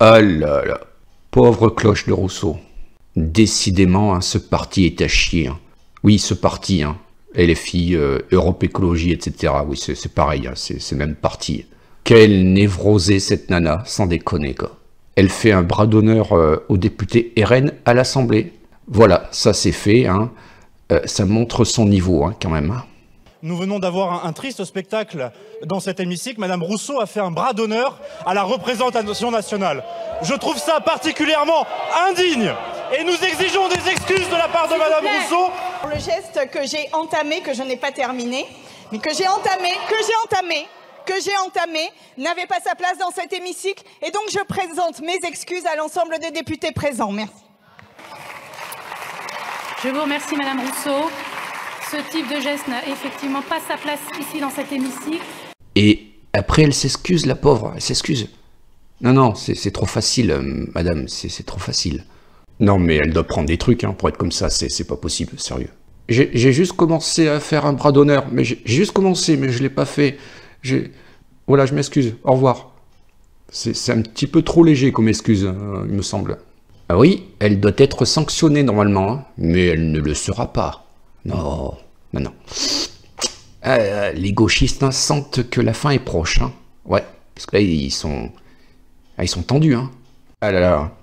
Ah là là, pauvre cloche de Rousseau. Décidément, hein, ce parti est à chier. Hein. Oui, ce parti, hein. LFI, Europe Écologie, etc. Oui, c'est pareil, hein, c'est le même parti. Quelle névrosée cette nana, sans déconner, quoi. Elle fait un bras d'honneur au député RN à l'Assemblée. Voilà, ça c'est fait, hein. Ça montre son niveau, hein, quand même. Hein. Nous venons d'avoir un triste spectacle dans cet hémicycle. Madame Rousseau a fait un bras d'honneur à la représentation nationale. Je trouve ça particulièrement indigne. Et nous exigeons des excuses de la part de Madame Rousseau. Le geste que j'ai entamé, que je n'ai pas terminé, mais que j'ai entamé, n'avait pas sa place dans cet hémicycle. Et donc je présente mes excuses à l'ensemble des députés présents. Merci. Je vous remercie, Madame Rousseau. Ce type de geste n'a effectivement pas sa place ici dans cet hémicycle. Et après, elle s'excuse, la pauvre, elle s'excuse. Non, non, c'est trop facile, madame, c'est trop facile. Non, mais elle doit prendre des trucs, hein, pour être comme ça, c'est pas possible, sérieux. J'ai juste commencé à faire un bras d'honneur, mais j'ai juste commencé, mais je l'ai pas fait. Voilà, je m'excuse, au revoir. C'est un petit peu trop léger comme excuse, il me semble. Ah oui, elle doit être sanctionnée normalement, hein, mais elle ne le sera pas. Non, non, non. Les gauchistes, hein, sentent que la fin est proche. Hein. Ouais, parce que là, ils sont tendus. Hein. Ah là là.